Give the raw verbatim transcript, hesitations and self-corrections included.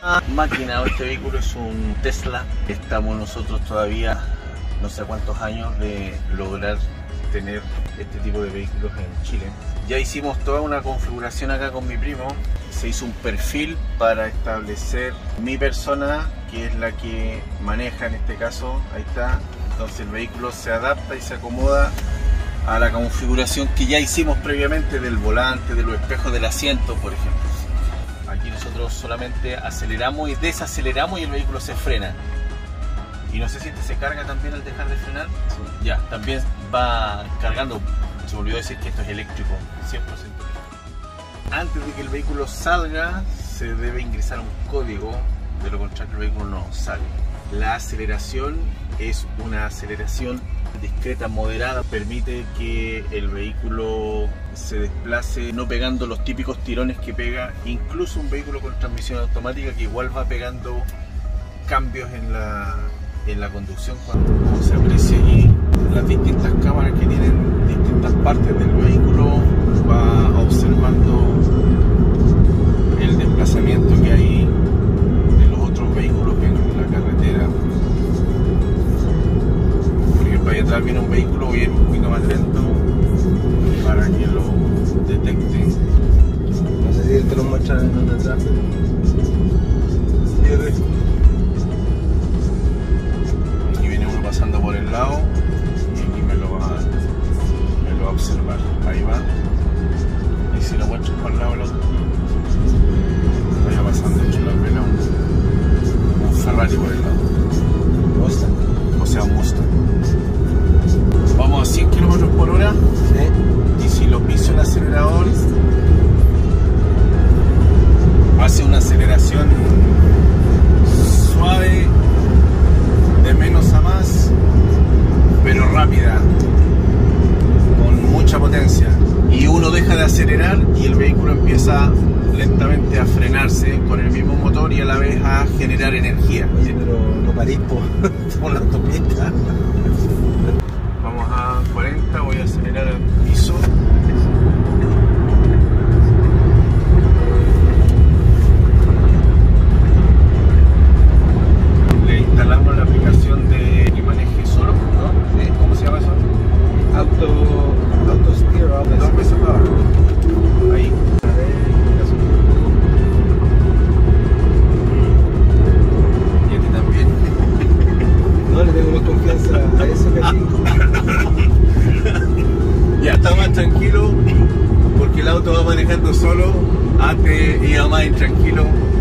Máquina, este vehículo es un Tesla. Estamos nosotros todavía no sé cuántos años de lograr tener este tipo de vehículos en Chile. Ya hicimos toda una configuración acá con mi primo. Se hizo un perfil para establecer mi persona, que es la que maneja en este caso. Ahí está. Entonces el vehículo se adapta y se acomoda a la configuración que ya hicimos previamente del volante, de los espejos del asiento, por ejemplo. Aquí nosotros solamente aceleramos y desaceleramos y el vehículo se frena. Y no sé si este se carga también al dejar de frenar. Sí. Ya, también va cargando. Se me olvidó decir que esto es eléctrico, cien por ciento eléctrico. Antes de que el vehículo salga, se debe ingresar un código, de lo contrario el vehículo no sale. La aceleración es una aceleración discreta, moderada, permite que el vehículo se desplace no pegando los típicos tirones que pega incluso un vehículo con transmisión automática, que igual va pegando cambios en la, en la conducción. Cuando, como se aprecia allí, las distintas cámaras que tienen distintas partes del vehículo, va observando el desplazamiento que hay de los otros vehículos en la carretera. Por ejemplo, ahí atrás viene un vehículo, voy a ir un poquito más lento para que lo detecte. No sé si él te lo muestra en donde atrás. Aquí viene uno pasando por el lado y aquí me lo va a, me lo va a observar. Ahí va. Y si lo muestro por el lado del auto, vaya pasando entre las venas un, un Ferrari por el lado. Mustang. O sea, un Mustang. Vamos a cien kilómetros por hora. Sí. Y si lo piso el acelerador, hace una aceleración suave, de menos a más, pero rápida, con mucha potencia. Y uno deja de acelerar y el vehículo empieza lentamente a frenarse con el mismo motor y a la vez a generar energía. Oye, pero no parís por, por la autopista. Vamos a cuarenta, voy a acelerar al piso. Le instalamos la aplicación de que maneje solo, ¿no? Sí. ¿Cómo se llama eso? Auto, auto steer, auto Dos veces para abajo. Ahí. Y a ti también. No le tengo más confianza a eso que a ti. Ya está más tranquilo porque el auto va manejando solo. Antes iba más intranquilo.